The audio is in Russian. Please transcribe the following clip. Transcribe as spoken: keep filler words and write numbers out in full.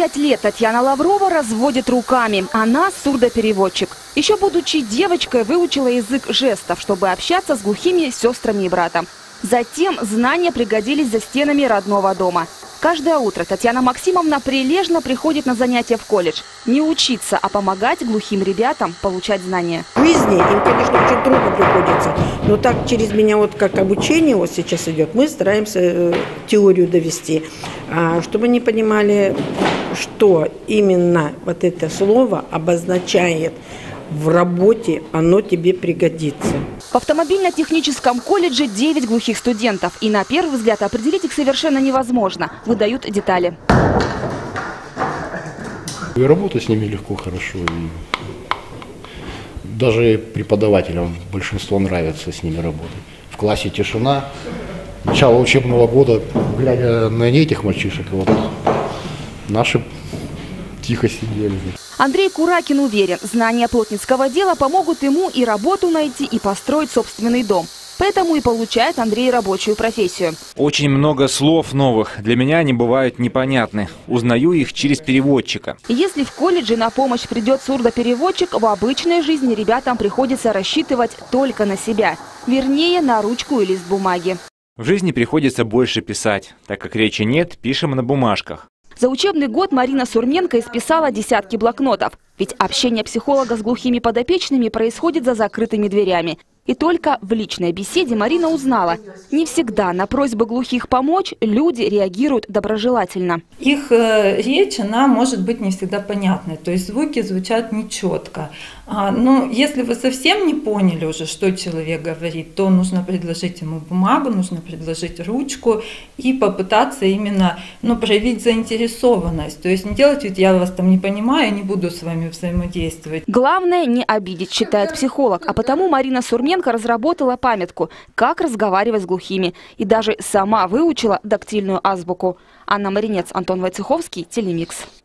пять лет Татьяна Лаврова разводит руками. Она сурдопереводчик. Еще будучи девочкой, выучила язык жестов, чтобы общаться с глухими сестрами и братом. Затем знания пригодились за стенами родного дома. Каждое утро Татьяна Максимовна прилежно приходит на занятия в колледж. Не учиться, а помогать глухим ребятам получать знания. В жизни им, конечно, очень трудно приходится. Но так через меня, вот как обучение вот сейчас идет, мы стараемся теорию довести, чтобы они понимали, что именно вот это слово обозначает в работе, оно тебе пригодится. В автомобильно-техническом колледже девять глухих студентов. И на первый взгляд определить их совершенно невозможно. Выдают детали. И работа с ними легко, хорошо. И даже преподавателям большинство нравится с ними работать. В классе тишина. Начало учебного года, глядя на этих мальчишек, вот наши тихо сидели. Андрей Куракин уверен, знания плотницкого дела помогут ему и работу найти, и построить собственный дом. Поэтому и получает Андрей рабочую профессию. Очень много слов новых. Для меня они бывают непонятны. Узнаю их через переводчика. Если в колледже на помощь придет сурдопереводчик, в обычной жизни ребятам приходится рассчитывать только на себя. Вернее, на ручку и лист бумаги. В жизни приходится больше писать. Так как речи нет, пишем на бумажках. За учебный год Марина Сурменко исписала десятки блокнотов. Ведь общение психолога с глухими подопечными происходит за закрытыми дверями. И только в личной беседе Марина узнала, не всегда на просьбы глухих помочь люди реагируют доброжелательно. Их э, речь, она может быть не всегда понятной, то есть звуки звучат нечетко. А, но если вы совсем не поняли уже, что человек говорит, то нужно предложить ему бумагу, нужно предложить ручку и попытаться именно ну, проявить заинтересованность. То есть не делать, ведь я вас там не понимаю, не буду с вами взаимодействовать. Главное не обидеть, считает психолог, а потому Марина Сурменко разработала памятку, как разговаривать с глухими. И даже сама выучила дактильную азбуку. Анна Маринец, Антон Войцеховский, Телемикс.